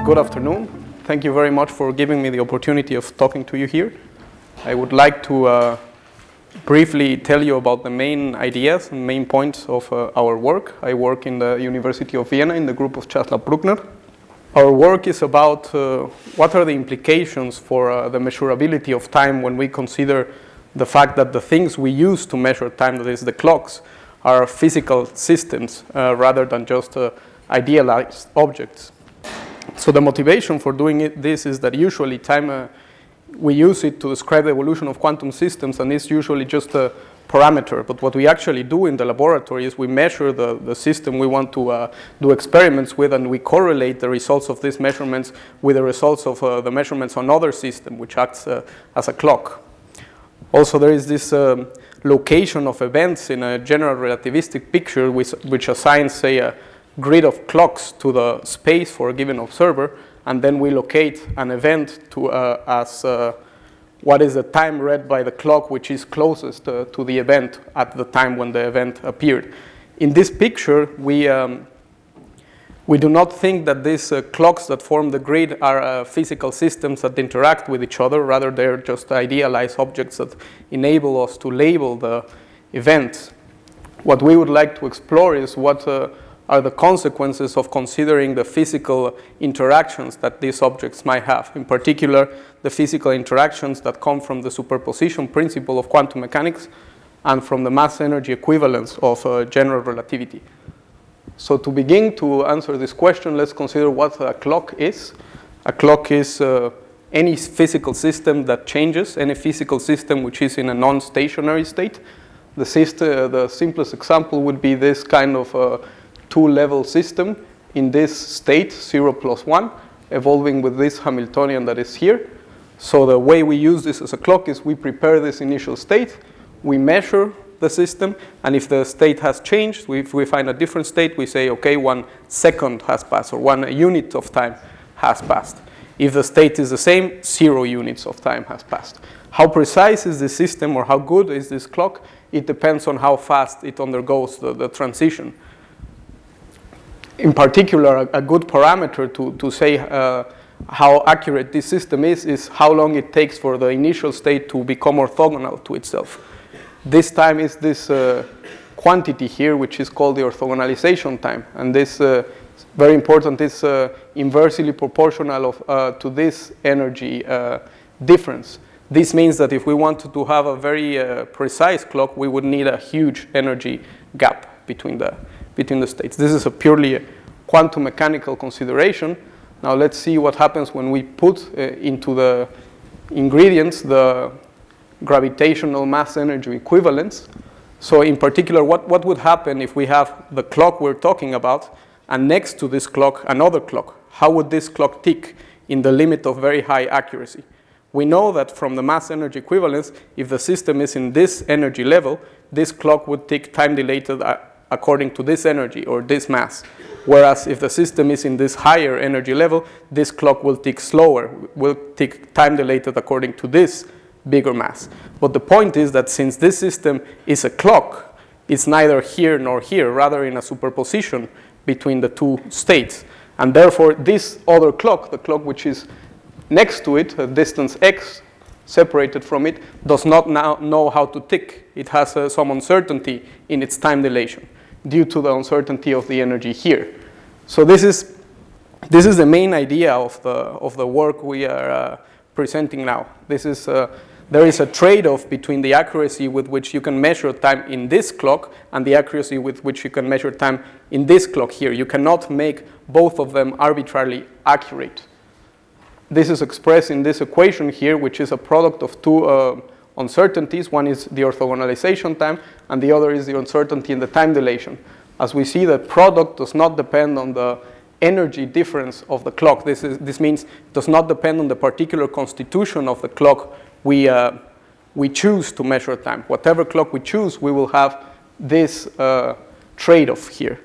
Good afternoon. Thank you very much for giving me the opportunity of talking to you here. I would like to briefly tell you about the main ideas and main points of our work. I work in the University of Vienna in the group of Caslav Brukner. Our work is about what are the implications for the measurability of time when we consider the fact that the things we use to measure time, that is the clocks, are physical systems rather than just idealized objects. So the motivation for doing this is that usually time, we use it to describe the evolution of quantum systems, and it's usually just a parameter. But what we actually do in the laboratory is we measure the system we want to do experiments with, and we correlate the results of these measurements with the results of the measurements on other systems, which acts as a clock. Also, there is this location of events in a general relativistic picture which assigns, say, a grid of clocks to the space for a given observer, and then we locate an event to as what is the time read by the clock which is closest to the event at the time when the event appeared. In this picture, we do not think that these clocks that form the grid are physical systems that interact with each other. Rather, they're just idealized objects that enable us to label the events. What we would like to explore is what are the consequences of considering the physical interactions that these objects might have. In particular, the physical interactions that come from the superposition principle of quantum mechanics and from the mass-energy equivalence of general relativity. So to begin to answer this question, let's consider what a clock is. A clock is any physical system that changes, any physical system which is in a non-stationary state. The simplest example would be this kind of two-level system in this state, 0 plus 1, evolving with this Hamiltonian that is here. So the way we use this as a clock is we prepare this initial state, we measure the system, and if the state has changed, if we find a different state, we say, okay, 1 second has passed, or 1 unit of time has passed. If the state is the same, 0 units of time has passed. How precise is this system, or how good is this clock? It depends on how fast it undergoes the transition. In particular, a good parameter to say how accurate this system is how long it takes for the initial state to become orthogonal to itself. This time is this quantity here, which is called the orthogonalization time. And this, very important, is inversely proportional to this energy difference. This means that if we wanted to have a very precise clock, we would need a huge energy gap between the states. This is a purely quantum mechanical consideration. Now let's see what happens when we put into the ingredients the gravitational mass energy equivalence. So in particular, what would happen if we have the clock we're talking about and next to this clock another clock? How would this clock tick in the limit of very high accuracy? We know that from the mass energy equivalence, if the system is in this energy level, this clock would tick time dilated according to this energy or this mass. Whereas if the system is in this higher energy level, this clock will tick slower, will tick time dilated according to this bigger mass. But the point is that since this system is a clock, it's neither here nor here, rather in a superposition between the two states. And therefore, this other clock, the clock which is next to it, a distance x separated from it, does not now know how to tick. It has some uncertainty in its time dilation due to the uncertainty of the energy here. So this is the main idea of the work we are presenting now. There is a trade-off between the accuracy with which you can measure time in this clock and the accuracy with which you can measure time in this clock here. You cannot make both of them arbitrarily accurate. This is expressed in this equation here, which is a product of two uncertainties. One is the orthogonalization time, and the other is the uncertainty in the time dilation. As we see, the product does not depend on the energy difference of the clock. This means it does not depend on the particular constitution of the clock we choose to measure time. Whatever clock we choose, we will have this trade-off here.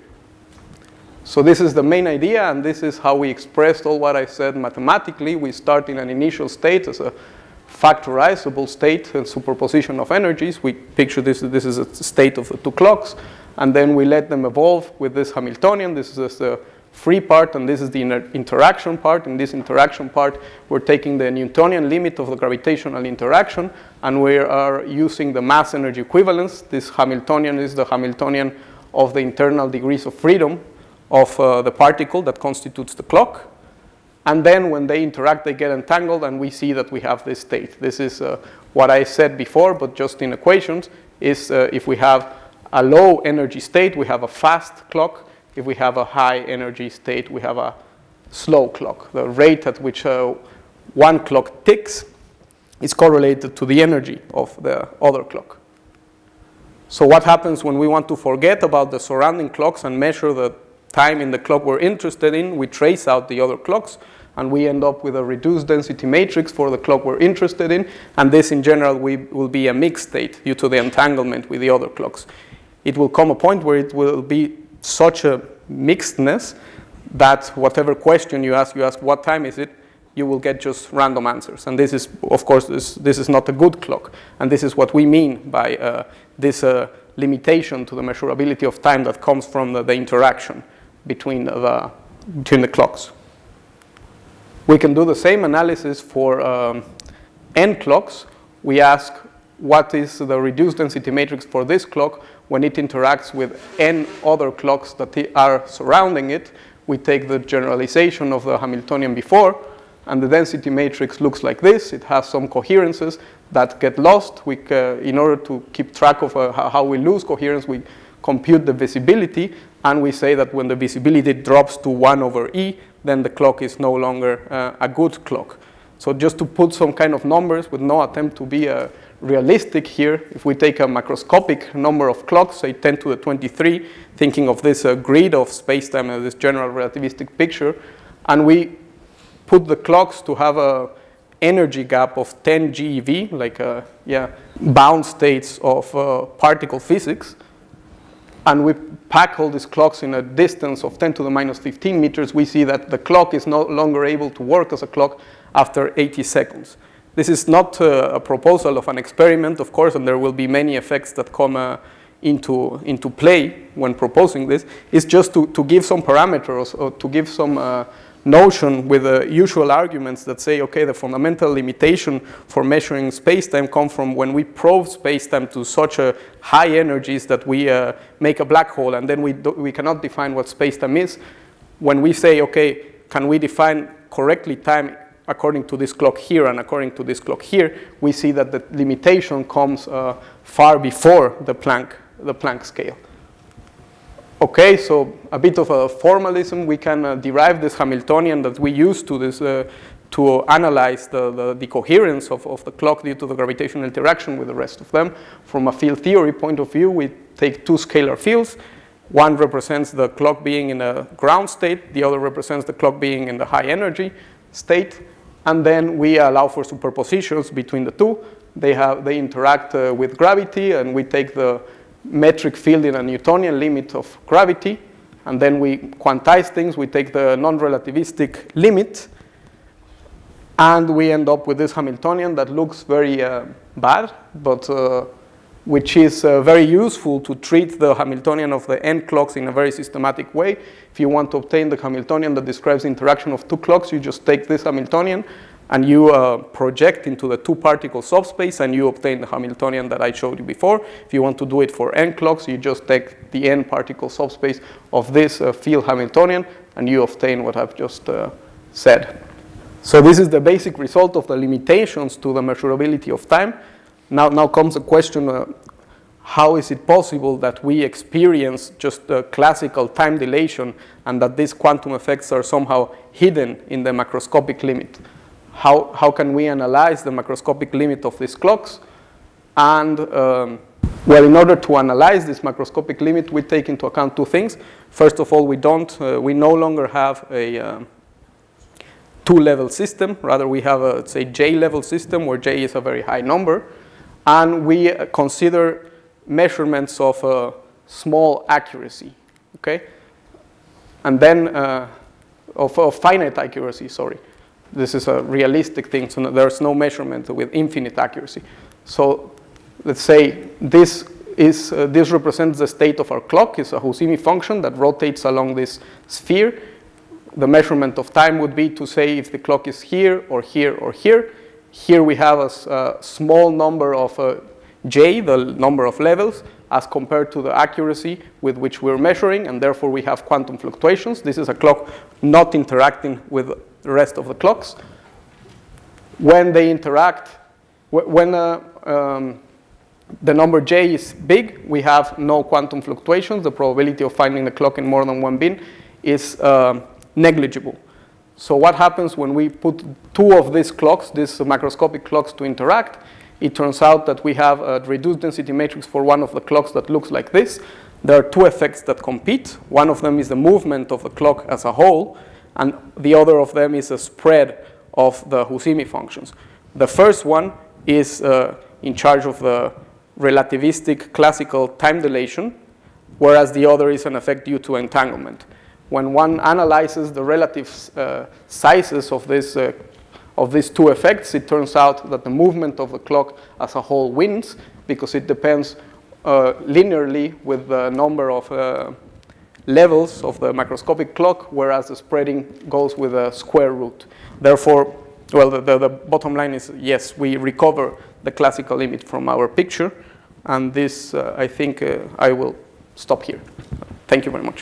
So this is the main idea, and this is how we expressed all what I said mathematically. We start in an initial state as a factorizable state and superposition of energies. We picture this is a state of the two clocks, and then we let them evolve with this Hamiltonian. This is the free part, and this is the interaction part. In this interaction part, we're taking the Newtonian limit of the gravitational interaction, and we are using the mass energy equivalence. This Hamiltonian is the Hamiltonian of the internal degrees of freedom of the particle that constitutes the clock. And then when they interact, they get entangled, and we see that we have this state. This is what I said before, but just in equations, is if we have a low energy state, we have a fast clock. If we have a high energy state, we have a slow clock. The rate at which one clock ticks is correlated to the energy of the other clock. So what happens when we want to forget about the surrounding clocks and measure the time in the clock we're interested in? We trace out the other clocks, and we end up with a reduced density matrix for the clock we're interested in, and this in general will be a mixed state due to the entanglement with the other clocks. It will come a point where it will be such a mixedness that whatever question you ask what time is it, you will get just random answers. And this is, of course, this is not a good clock. And this is what we mean by this limitation to the measurability of time that comes from the interaction between the clocks. We can do the same analysis for n clocks. We ask what is the reduced density matrix for this clock when it interacts with n other clocks that are surrounding it. We take the generalization of the Hamiltonian before, and the density matrix looks like this. It has some coherences that get lost. In order to keep track of how we lose coherence, we compute the visibility, and we say that when the visibility drops to 1 over E, then the clock is no longer a good clock. So just to put some kind of numbers with no attempt to be realistic here, if we take a macroscopic number of clocks, say 10 to the 23, thinking of this grid of spacetime and this general relativistic picture, and we put the clocks to have a energy gap of 10 GeV, like bound states of particle physics, and we pack all these clocks in a distance of 10 to the minus 15 meters, we see that the clock is no longer able to work as a clock after 80 seconds. This is not a proposal of an experiment, of course, and there will be many effects that come into play when proposing this. It's just to give some parameters or to give some notion with the usual arguments that say, okay, the fundamental limitation for measuring spacetime comes from when we probe spacetime to such high energies that we make a black hole, and then we cannot define what spacetime is. When we say, okay, can we define correctly time according to this clock here and according to this clock here, we see that the limitation comes far before the Planck scale. Okay, so a bit of a formalism. We can derive this Hamiltonian that we use to analyze the coherence of the clock due to the gravitational interaction with the rest of them. From a field theory point of view, we take two scalar fields. One represents the clock being in a ground state. The other represents the clock being in the high energy state. And then we allow for superpositions between the two. They interact with gravity, and we take the metric field in a Newtonian limit of gravity, and then we quantize things. We take the non-relativistic limit, and we end up with this Hamiltonian that looks very bad, but which is very useful to treat the Hamiltonian of the n clocks in a very systematic way. If you want to obtain the Hamiltonian that describes the interaction of two clocks, you just take this Hamiltonian and you project into the two-particle subspace, and you obtain the Hamiltonian that I showed you before. If you want to do it for n clocks, you just take the n-particle subspace of this field Hamiltonian, and you obtain what I've just said. So this is the basic result of the limitations to the measurability of time. Now comes the question, how is it possible that we experience just classical time dilation and that these quantum effects are somehow hidden in the macroscopic limit? How can we analyze the macroscopic limit of these clocks? And well, in order to analyze this macroscopic limit, we take into account two things. First of all, we no longer have a two-level system. Rather, we have a, say, J-level system where J is a very high number. And we consider measurements of small accuracy, okay? And then of finite accuracy, sorry. This is a realistic thing, so there's no measurement with infinite accuracy. So let's say this represents the state of our clock. It's a Husimi function that rotates along this sphere. the measurement of time would be to say if the clock is here or here or here. Here we have a small number of j, the number of levels, as compared to the accuracy with which we're measuring, and therefore we have quantum fluctuations. This is a clock not interacting with the rest of the clocks. When they interact, when the number j is big, we have no quantum fluctuations. The probability of finding the clock in more than one bin is negligible. So what happens when we put two of these clocks, these macroscopic clocks, to interact? It turns out that we have a reduced density matrix for one of the clocks that looks like this. There are two effects that compete. One of them is the movement of the clock as a whole, and the other of them is a spread of the Husimi functions. The first one is in charge of the relativistic classical time dilation, whereas the other is an effect due to entanglement. When one analyzes the relative sizes of these two effects, it turns out that the movement of the clock as a whole wins, because it depends linearly with the number of levels of the macroscopic clock, whereas the spreading goes with a square root. Therefore, well, the bottom line is, yes, we recover the classical limit from our picture, and this, I think, I will stop here. Thank you very much.